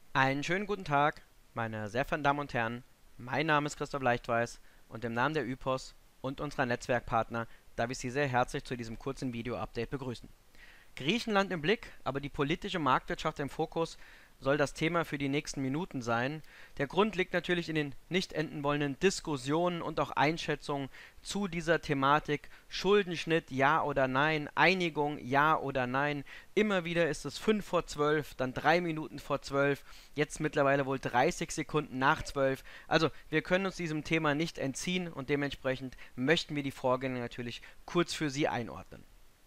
Einen schönen guten Tag, meine sehr verehrten Damen und Herren. Mein Name ist Christoph Leichtweiß und im Namen der Ypos und unserer Netzwerkpartner darf ich Sie sehr herzlich zu diesem kurzen Video-Update begrüßen. Griechenland im Blick, aber die politische Marktwirtschaft im Fokus soll das Thema für die nächsten Minuten sein. Der Grund liegt natürlich in den nicht enden wollenden Diskussionen und auch Einschätzungen zu dieser Thematik. Schuldenschnitt, ja oder nein, Einigung, ja oder nein. Immer wieder ist es 5 vor 12, dann 3 Minuten vor 12, jetzt mittlerweile wohl 30 Sekunden nach 12. Also wir können uns diesem Thema nicht entziehen und dementsprechend möchten wir die Vorgänge natürlich kurz für Sie einordnen.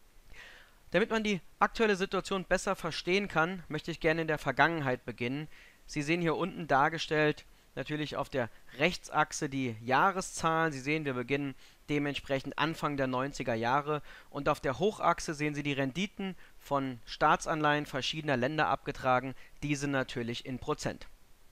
Damit man die aktuelle Situation besser verstehen kann, möchte ich gerne in der Vergangenheit beginnen. Sie sehen hier unten dargestellt natürlich auf der Rechtsachse die Jahreszahlen. Sie sehen, wir beginnen dementsprechend Anfang der 90er Jahre und auf der Hochachse sehen Sie die Renditen von Staatsanleihen verschiedener Länder abgetragen, diese natürlich in Prozent.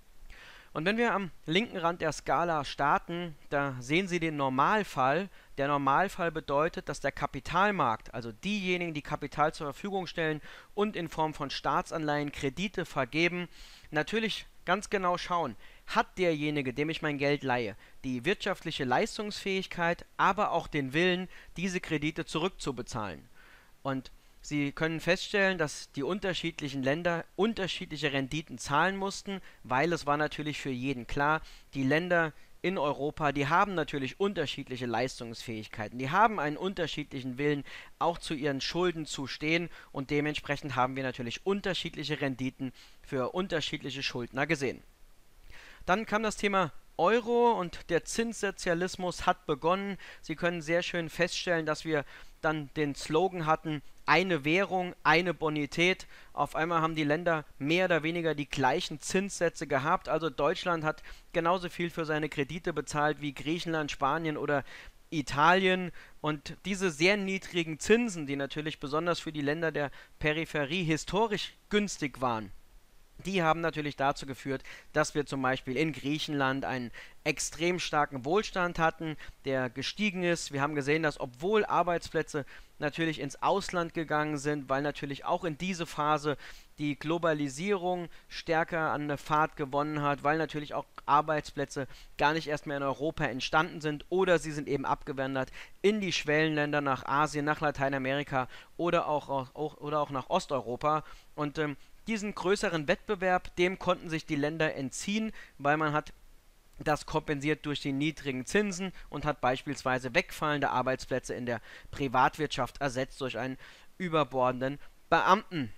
Und wenn wir am linken Rand der Skala starten, da sehen Sie den Normalfall. Der Normalfall bedeutet, dass der Kapitalmarkt, also diejenigen, die Kapital zur Verfügung stellen und in Form von Staatsanleihen Kredite vergeben, natürlich ganz genau schauen, hat derjenige, dem ich mein Geld leihe, die wirtschaftliche Leistungsfähigkeit, aber auch den Willen, diese Kredite zurückzubezahlen. Und Sie können feststellen, dass die unterschiedlichen Länder unterschiedliche Renditen zahlen mussten, weil es war natürlich für jeden klar, die Länder in Europa, die haben natürlich unterschiedliche Leistungsfähigkeiten, die haben einen unterschiedlichen Willen, auch zu ihren Schulden zu stehen und dementsprechend haben wir natürlich unterschiedliche Renditen für unterschiedliche Schuldner gesehen. Dann kam das Thema Euro und der Zinssozialismus hat begonnen. Sie können sehr schön feststellen, dass wir dann den Slogan hatten, eine Währung, eine Bonität. Auf einmal haben die Länder mehr oder weniger die gleichen Zinssätze gehabt. Also Deutschland hat genauso viel für seine Kredite bezahlt wie Griechenland, Spanien oder Italien. Und diese sehr niedrigen Zinsen, die natürlich besonders für die Länder der Peripherie historisch günstig waren, die haben natürlich dazu geführt, dass wir zum Beispiel in Griechenland einen extrem starken Wohlstand hatten, der gestiegen ist. Wir haben gesehen, dass obwohl Arbeitsplätze natürlich ins Ausland gegangen sind, weil natürlich auch in diese Phase die Globalisierung stärker an der Fahrt gewonnen hat, weil natürlich auch Arbeitsplätze gar nicht erst mehr in Europa entstanden sind oder sie sind eben abgewandert in die Schwellenländer nach Asien, nach Lateinamerika oder auch nach Osteuropa. Und diesen größeren Wettbewerb, dem konnten sich die Länder entziehen, weil man hat das kompensiert durch die niedrigen Zinsen und hat beispielsweise wegfallende Arbeitsplätze in der Privatwirtschaft ersetzt durch einen überbordenden Beamtenstaat.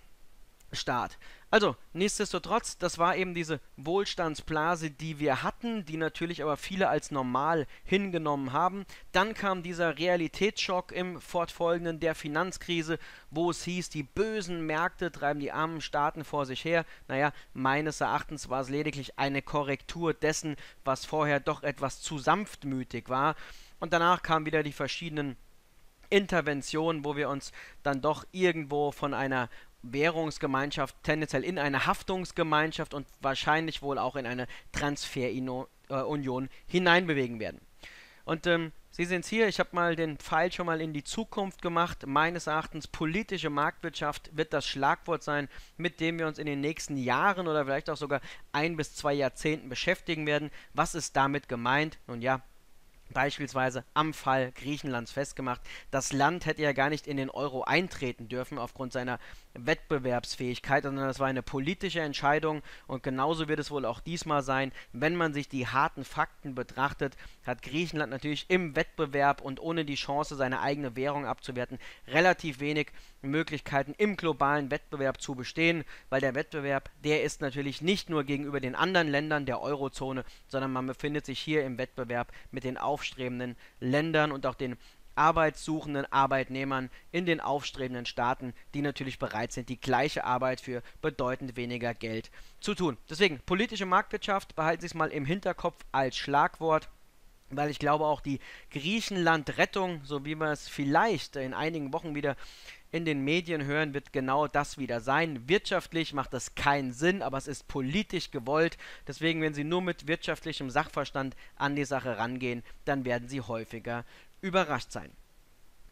Also, nichtsdestotrotz, das war eben diese Wohlstandsblase, die wir hatten, die natürlich aber viele als normal hingenommen haben. Dann kam dieser Realitätsschock im Fortfolgenden der Finanzkrise, wo es hieß, die bösen Märkte treiben die armen Staaten vor sich her. Naja, meines Erachtens war es lediglich eine Korrektur dessen, was vorher doch etwas zu sanftmütig war. Und danach kamen wieder die verschiedenen Interventionen, wo wir uns dann doch irgendwo von einer Währungsgemeinschaft tendenziell in eine Haftungsgemeinschaft und wahrscheinlich wohl auch in eine Transferunion hineinbewegen werden. Und Sie sehen es hier, ich habe mal den Pfeil schon mal in die Zukunft gemacht. Meines Erachtens politische Marktwirtschaft wird das Schlagwort sein, mit dem wir uns in den nächsten Jahren oder vielleicht auch sogar 1 bis 2 Jahrzehnten beschäftigen werden. Was ist damit gemeint? Nun ja, beispielsweise am Fall Griechenlands festgemacht. Das Land hätte ja gar nicht in den Euro eintreten dürfen aufgrund seiner Wettbewerbsfähigkeit, sondern das war eine politische Entscheidung und genauso wird es wohl auch diesmal sein. Wenn man sich die harten Fakten betrachtet, hat Griechenland natürlich im Wettbewerb und ohne die Chance, seine eigene Währung abzuwerten, relativ wenig Möglichkeiten im globalen Wettbewerb zu bestehen, weil der Wettbewerb, der ist natürlich nicht nur gegenüber den anderen Ländern der Eurozone, sondern man befindet sich hier im Wettbewerb mit den aufstrebenden Ländern und auch den arbeitssuchenden Arbeitnehmern in den aufstrebenden Staaten, die natürlich bereit sind, die gleiche Arbeit für bedeutend weniger Geld zu tun. Deswegen, politische Marktwirtschaft, behalten Sie es mal im Hinterkopf als Schlagwort, weil ich glaube auch die Griechenland-Rettung, so wie wir es vielleicht in einigen Wochen wieder in den Medien hören, wird genau das wieder sein. Wirtschaftlich macht das keinen Sinn, aber es ist politisch gewollt. Deswegen, wenn Sie nur mit wirtschaftlichem Sachverstand an die Sache rangehen, dann werden Sie häufiger überrascht sein.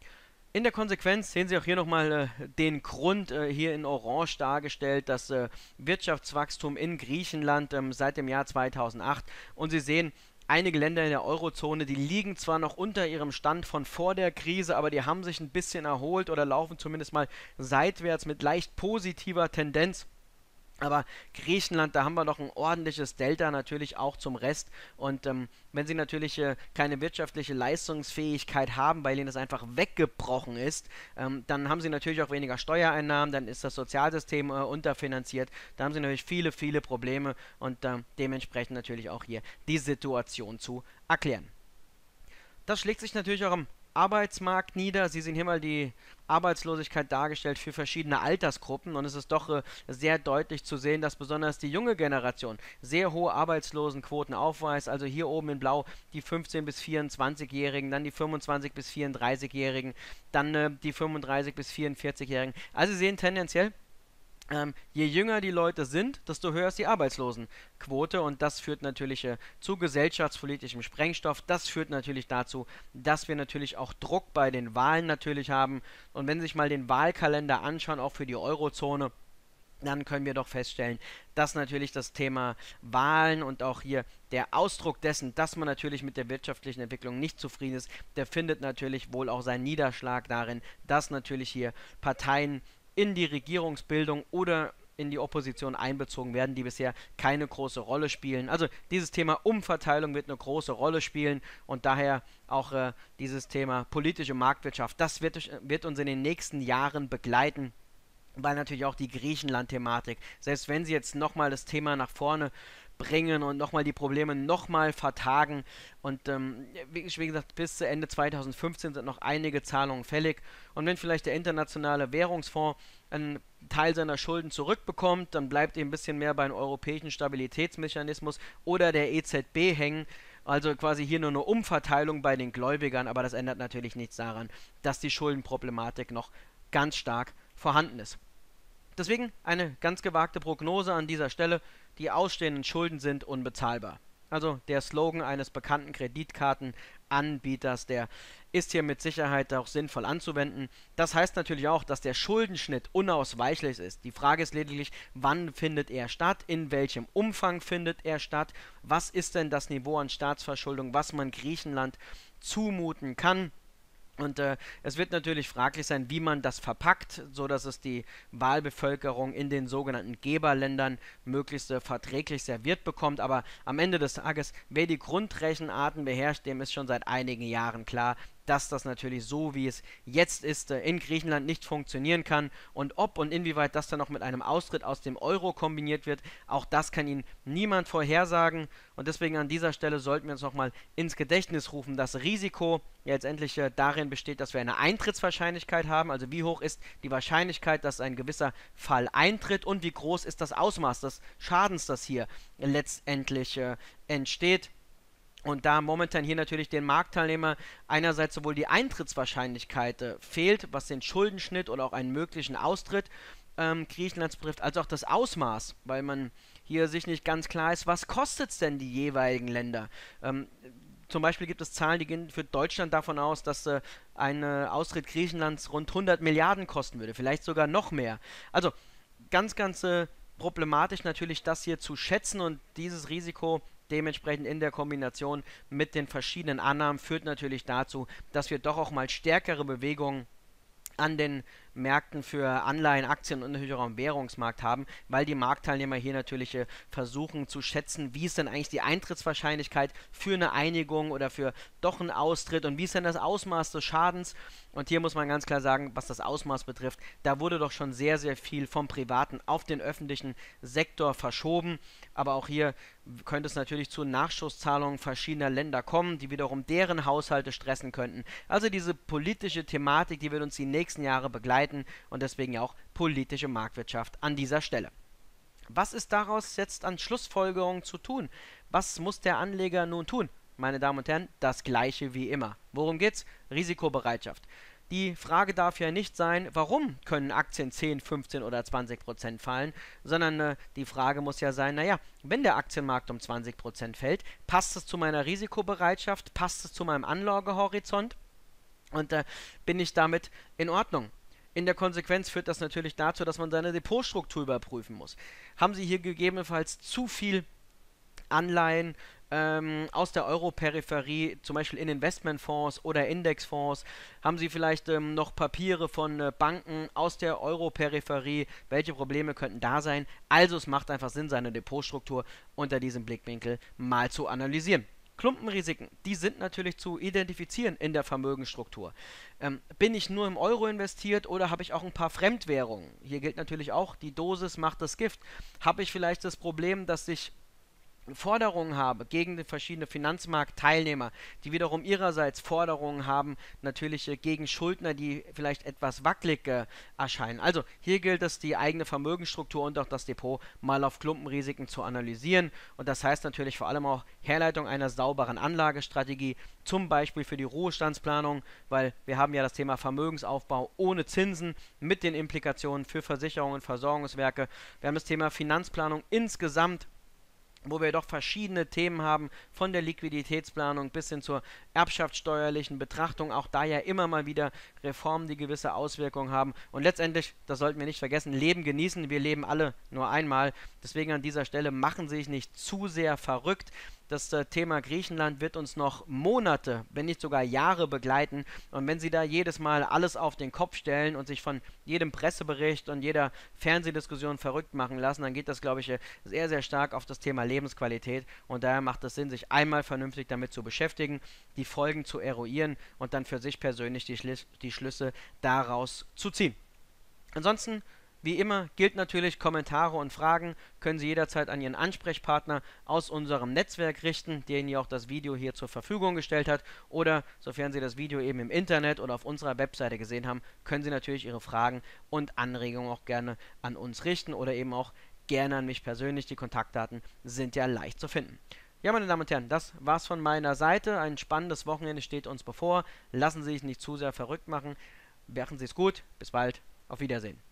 In der Konsequenz sehen Sie auch hier nochmal den Grund hier in Orange dargestellt, das Wirtschaftswachstum in Griechenland seit dem Jahr 2008. Und Sie sehen, einige Länder in der Eurozone, die liegen zwar noch unter ihrem Stand von vor der Krise, aber die haben sich ein bisschen erholt oder laufen zumindest mal seitwärts mit leicht positiver Tendenz. Aber Griechenland, da haben wir noch ein ordentliches Delta natürlich auch zum Rest. Und wenn sie natürlich keine wirtschaftliche Leistungsfähigkeit haben, weil ihnen das einfach weggebrochen ist, dann haben sie natürlich auch weniger Steuereinnahmen, dann ist das Sozialsystem unterfinanziert, da haben sie natürlich viele, viele Probleme und dementsprechend natürlich auch hier die Situation zu erklären. Das schlägt sich natürlich auch am Arbeitsmarkt nieder. Sie sehen hier mal die Arbeitslosigkeit dargestellt für verschiedene Altersgruppen und es ist doch sehr deutlich zu sehen, dass besonders die junge Generation sehr hohe Arbeitslosenquoten aufweist. Also hier oben in Blau die 15- bis 24-Jährigen, dann die 25- bis 34-Jährigen, dann die 35- bis 44-Jährigen. Also Sie sehen tendenziell, je jünger die Leute sind, desto höher ist die Arbeitslosenquote und das führt natürlich zu gesellschaftspolitischem Sprengstoff. Das führt natürlich dazu, dass wir natürlich auch Druck bei den Wahlen natürlich haben. Und wenn Sie sich mal den Wahlkalender anschauen, auch für die Eurozone, dann können wir doch feststellen, dass natürlich das Thema Wahlen und auch hier der Ausdruck dessen, dass man natürlich mit der wirtschaftlichen Entwicklung nicht zufrieden ist, der findet natürlich wohl auch seinen Niederschlag darin, dass natürlich hier Parteien in die Regierungsbildung oder in die Opposition einbezogen werden, die bisher keine große Rolle spielen. Also dieses Thema Umverteilung wird eine große Rolle spielen und daher auch dieses Thema politische Marktwirtschaft, das wird uns in den nächsten Jahren begleiten, weil natürlich auch die Griechenland-Thematik, selbst wenn sie jetzt nochmal das Thema nach vorne bringen und nochmal die Probleme nochmal vertagen. Und wie gesagt, bis zu Ende 2015 sind noch einige Zahlungen fällig. Und wenn vielleicht der internationale Währungsfonds einen Teil seiner Schulden zurückbekommt, dann bleibt eben ein bisschen mehr beim europäischen Stabilitätsmechanismus oder der EZB hängen. Also quasi hier nur eine Umverteilung bei den Gläubigern, aber das ändert natürlich nichts daran, dass die Schuldenproblematik noch ganz stark vorhanden ist. Deswegen eine ganz gewagte Prognose an dieser Stelle: Die ausstehenden Schulden sind unbezahlbar. Also der Slogan eines bekannten Kreditkartenanbieters, der ist hier mit Sicherheit auch sinnvoll anzuwenden. Das heißt natürlich auch, dass der Schuldenschnitt unausweichlich ist. Die Frage ist lediglich, wann findet er statt, in welchem Umfang findet er statt, was ist denn das Niveau an Staatsverschuldung, was man Griechenland zumuten kann. Und es wird natürlich fraglich sein, wie man das verpackt, so dass es die Wahlbevölkerung in den sogenannten Geberländern möglichst verträglich serviert bekommt. Aber am Ende des Tages, wer die Grundrechenarten beherrscht, dem ist schon seit einigen Jahren klar, dass das natürlich so, wie es jetzt ist, in Griechenland nicht funktionieren kann. Und ob und inwieweit das dann noch mit einem Austritt aus dem Euro kombiniert wird, auch das kann Ihnen niemand vorhersagen. Und deswegen an dieser Stelle sollten wir uns nochmal ins Gedächtnis rufen: Das Risiko ja letztendlich darin besteht, dass wir eine Eintrittswahrscheinlichkeit haben. Also wie hoch ist die Wahrscheinlichkeit, dass ein gewisser Fall eintritt und wie groß ist das Ausmaß des Schadens, das hier letztendlich entsteht. Und da momentan hier natürlich den Marktteilnehmer einerseits sowohl die Eintrittswahrscheinlichkeit fehlt, was den Schuldenschnitt oder auch einen möglichen Austritt Griechenlands betrifft, als auch das Ausmaß, weil man hier sich nicht ganz klar ist, was kostet es denn die jeweiligen Länder. Zum Beispiel gibt es Zahlen, die gehen für Deutschland davon aus, dass ein Austritt Griechenlands rund 100 Milliarden kosten würde, vielleicht sogar noch mehr. Also ganz problematisch natürlich, das hier zu schätzen, und dieses Risiko dementsprechend in der Kombination mit den verschiedenen Annahmen führt natürlich dazu, dass wir doch auch mal stärkere Bewegungen an den Märkten für Anleihen, Aktien und natürlich auch am Währungsmarkt haben, weil die Marktteilnehmer hier natürlich versuchen zu schätzen, wie ist denn eigentlich die Eintrittswahrscheinlichkeit für eine Einigung oder für doch einen Austritt und wie ist denn das Ausmaß des Schadens. Und hier muss man ganz klar sagen, was das Ausmaß betrifft, da wurde doch schon sehr, sehr viel vom privaten auf den öffentlichen Sektor verschoben. Aber auch hier könnte es natürlich zu Nachschusszahlungen verschiedener Länder kommen, die wiederum deren Haushalte stressen könnten. Also diese politische Thematik, die wird uns die nächsten Jahre begleiten, und deswegen ja auch politische Marktwirtschaft an dieser Stelle. Was ist daraus jetzt an Schlussfolgerungen zu tun? Was muss der Anleger nun tun? Meine Damen und Herren, das Gleiche wie immer. Worum geht's? Risikobereitschaft. Die Frage darf ja nicht sein, warum können Aktien 10, 15 oder 20% fallen, sondern die Frage muss ja sein, naja, wenn der Aktienmarkt um 20% fällt, passt es zu meiner Risikobereitschaft, passt es zu meinem Anlagehorizont? Und bin ich damit in Ordnung? In der Konsequenz führt das natürlich dazu, dass man seine Depotstruktur überprüfen muss. Haben Sie hier gegebenenfalls zu viel Anleihen aus der Euro-Peripherie, zum Beispiel in Investmentfonds oder Indexfonds? Haben Sie vielleicht noch Papiere von Banken aus der Euro-Peripherie? Welche Probleme könnten da sein? Also es macht einfach Sinn, seine Depotstruktur unter diesem Blickwinkel mal zu analysieren. Klumpenrisiken, die sind natürlich zu identifizieren in der Vermögensstruktur. Bin ich nur im Euro investiert oder habe ich auch ein paar Fremdwährungen? Hier gilt natürlich auch, die Dosis macht das Gift. Habe ich vielleicht das Problem, dass ich Forderungen habe gegen die verschiedenen Finanzmarktteilnehmer, die wiederum ihrerseits Forderungen haben, natürlich gegen Schuldner, die vielleicht etwas wackelig erscheinen. Also hier gilt es, die eigene Vermögensstruktur und auch das Depot mal auf Klumpenrisiken zu analysieren. Und das heißt natürlich vor allem auch Herleitung einer sauberen Anlagestrategie, zum Beispiel für die Ruhestandsplanung, weil wir haben ja das Thema Vermögensaufbau ohne Zinsen mit den Implikationen für Versicherungen, Versorgungswerke. Wir haben das Thema Finanzplanung insgesamt, wo wir doch verschiedene Themen haben, von der Liquiditätsplanung bis hin zur erbschaftssteuerlichen Betrachtung, auch da ja immer mal wieder Reformen, die gewisse Auswirkungen haben. Und letztendlich, das sollten wir nicht vergessen, Leben genießen, wir leben alle nur einmal. Deswegen an dieser Stelle machen Sie sich nicht zu sehr verrückt. Das Thema Griechenland wird uns noch Monate, wenn nicht sogar Jahre begleiten. Und wenn Sie da jedes Mal alles auf den Kopf stellen und sich von jedem Pressebericht und jeder Fernsehdiskussion verrückt machen lassen, dann geht das, glaube ich, sehr, sehr stark auf das Thema Lebensqualität. Und daher macht es Sinn, sich einmal vernünftig damit zu beschäftigen, die Folgen zu eruieren und dann für sich persönlich die Schlüsse daraus zu ziehen. Ansonsten, wie immer, gilt natürlich, Kommentare und Fragen können Sie jederzeit an Ihren Ansprechpartner aus unserem Netzwerk richten, der Ihnen auch das Video hier zur Verfügung gestellt hat. Oder, sofern Sie das Video eben im Internet oder auf unserer Webseite gesehen haben, können Sie natürlich Ihre Fragen und Anregungen auch gerne an uns richten oder eben auch gerne an mich persönlich. Die Kontaktdaten sind ja leicht zu finden. Ja, meine Damen und Herren, das war's von meiner Seite. Ein spannendes Wochenende steht uns bevor. Lassen Sie sich nicht zu sehr verrückt machen. Machen Sie es gut. Bis bald. Auf Wiedersehen.